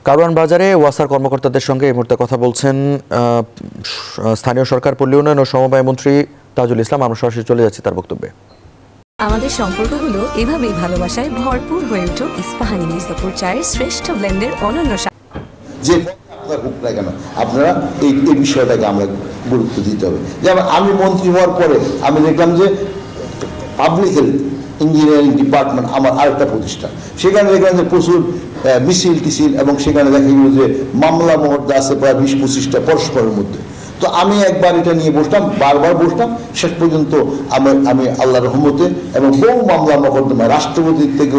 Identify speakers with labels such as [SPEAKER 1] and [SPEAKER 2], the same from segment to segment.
[SPEAKER 1] কারওয়ান বাজারে ওয়াসার কর্মকর্তাদের সঙ্গে এই মুহূর্তে কথা বলছেন স্থানীয় সরকার পল্লী উন্নয়ন ও সমবায় মন্ত্রী তাজুল ইসলাম। আমরা সরাসরি চলে যাচ্ছি তার বক্তব্যে।
[SPEAKER 2] আমাদের সম্পর্কগুলো এভাবেই ভালোবাসায় ভরপুর হয়ে উঠুক ইস্পাহানি নিউজ24 চায়ের শ্রেষ্ঠ ব্লেন্ডের অনন্য
[SPEAKER 3] যে আপনার হোক না কেন আপনারা এই বিষয়টাকে আমরা গুরুত্ব দিতে হবে। যেমন আমি মন্ত্রী হওয়ার পরে আমি দেখলাম যে পাবলিক হেলথ ইঞ্জিনিয়ারিং ডিপার্টমেন্ট আমার আরেকটা প্রতিষ্ঠান, সেখানে দেখলাম যে প্রচুর মিছিল টিছিল এবং সেখানে দেখা গেল যে মামলা মহর্দা আছে প্রায় 20-25টা পরস্পরের মধ্যে। তো আমি একবার এটা নিয়ে বসলাম, বারবার বসলাম, শেষ পর্যন্ত আমি আল্লাহর রহমতে এবং বহু মামলা মকদ্দমা রাষ্ট্রপতির থেকেও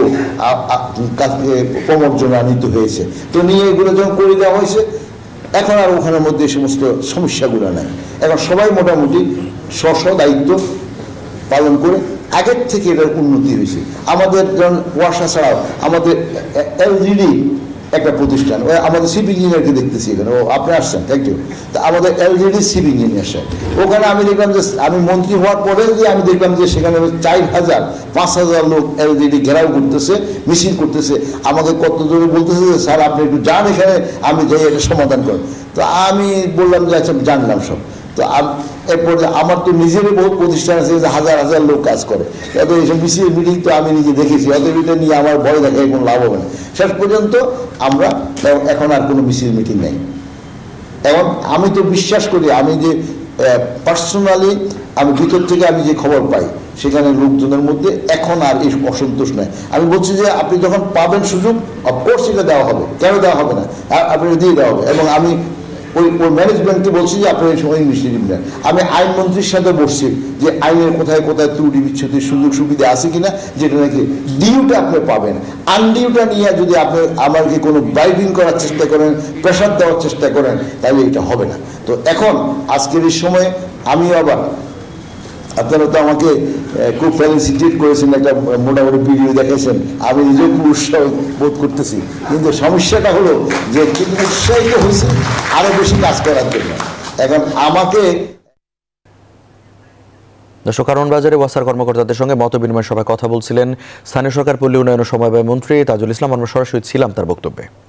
[SPEAKER 3] প্রমোর্জনা আনিত হয়েছে। তো নিয়ে এগুলো যখন করে দেওয়া হয়েছে এখন আর ওখানের মধ্যে এই সমস্ত সমস্যাগুলো নাই। এখন সবাই মোটামুটি স্ব দায়িত্ব পালন করে আগের থেকে এটার উন্নতি হয়েছে। আমাদের যেমন ওয়াসা ছাড়াও আমাদের এলজিডি একটা প্রতিষ্ঠান, আমাদের সিভিল ইঞ্জিনিয়ারকে দেখতেছি এখানে, ও আপনি আসছেন থ্যাংক ইউ। তা আমাদের এলজিডি সিভিল ইঞ্জিনিয়ার ওখানে আমি দেখলাম যে আমি মন্ত্রী হওয়ার পরে যে আমি দেখলাম যে সেখানে 4,000-5,000 লোক এলজিডি ঘেরাও করতেছে, মিছিল করতেছে। আমাকে কত জোরে বলতেছে যে স্যার আপনি একটু যান এখানে, আমি যাই এটা সমাধান করেন। তো আমি বললাম যে আচ্ছা জানলাম সব। তো এরপর আমার তো নিজেরই বহুত প্রতিষ্ঠান আছে যে হাজার লোক কাজ করে, অত এইসব মিছিল মিটিং তো আমি নিজে দেখেছি, অত এটা নিয়ে আমার ভয় দেখায় কোনো লাভ হবে না। শেষ পর্যন্ত আমরা এখন আর কোনো মিছিল মিটিং নেই। এবং আমি তো বিশ্বাস করি, আমি যে পার্সোনালি আমি ভিতর থেকে আমি যে খবর পাই সেখানে লোকজনের মধ্যে এখন আর এই অসন্তোষ নাই। আমি বলছি যে আপনি যখন পাবেন সুযোগ অফকোর্স এটা দেওয়া হবে, কেন দেওয়া হবে না, আপনি দিয়ে দেওয়া হবে। এবং আমি ওই ম্যানেজমেন্টকে বলছি যে আপনার এই সময় ইংলিশ নেন। আমি আইনমন্ত্রীর সাথে বসছি যে আইনের কোথায় কোথায় ত্রুটি বিচ্ছুতির সুযোগ সুবিধা আছে কিনা, যেটা নাকি ডিউটা আপনি পাবেন। আনডিউটা নিয়ে যদি আপনি আমাকে কোনো ব্রাইবিং করার চেষ্টা করেন, প্রেশার দেওয়ার চেষ্টা করেন, তাহলে এটা হবে না। তো এখন আজকের এই সময়ে আমি আবার আপনারা তো আমাকে খুব ফেলিসিটেট করেছেন, একটা মোটামুটি ভিডিও দেখেছেন, আমি নিজেও খুব উৎসাহ বোধ করতেছি। কিন্তু সমস্যাটা হলো যে উৎসাহিত হয়েছে আরো বেশি কাজ করার জন্য। এখন আমাকে
[SPEAKER 1] দর্শক, কারওয়ান বাজারে ওয়াসার কর্মকর্তাদের সঙ্গে মত বিনিময় সভায় কথা বলছিলেন স্থানীয় সরকার পল্লী উন্নয়ন ও সমবায় মন্ত্রী তাজুল ইসলাম। আমরা সরাসরি ছিলাম তার বক্তব্যে।